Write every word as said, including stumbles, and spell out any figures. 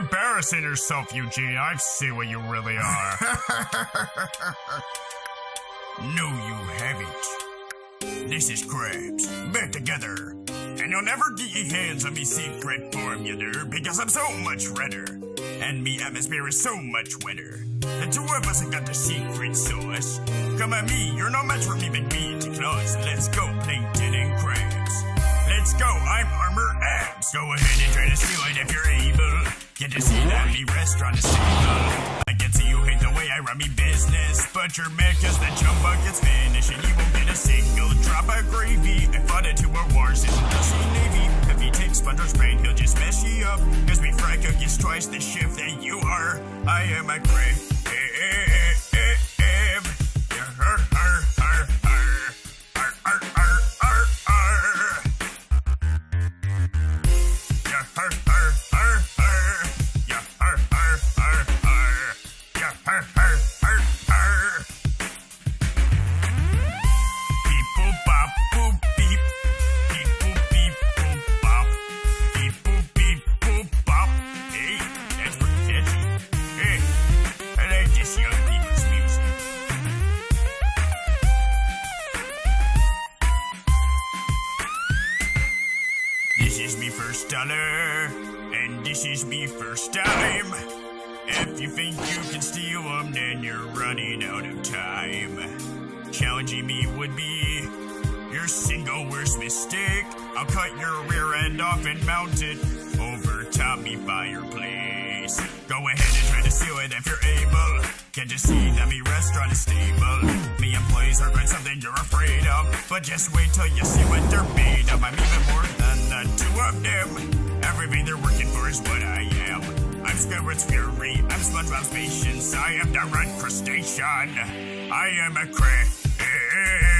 embarrassing yourself, Eugene. I see what you really are. No, you haven't. This is Krabs, back together. And you'll never get your hands on me secret formula, because I'm so much redder. And me atmosphere is so much wetter. The two of us have got the secret sauce. Come at me, you're no match for me, big meat and claws. Let's go, plankton and crabs. Let's go, I'm Armor Abs. Go ahead and try to steal it if you're able. Get to see that me restaurant is stable. I can see you hate the way I run me business, but you're mad cause the jump bucket's finished and you won't get a single drop of gravy. I fought it to a wars in the sea navy. If he takes SpongeBob's brain, he'll just mess you up. Cause me fry cookies twice the shift that you are. I am a crab. This is me first dollar, and this is me first time. If you think you can steal them, then you're running out of time. Challenging me would be your single worst mistake. I'll cut your rear end off and mount it over top me fireplace. Go ahead and try to steal it if you're able. Can't you see that me restaurant is stable? Me employees are quite something you're afraid of, but just wait till you see what they're made of. I'm even more than the two of them. Everything they're working for is what I am. I'm Squidward's fury, I'm SpongeBob's patience, I am the red crustacean. I am a crab.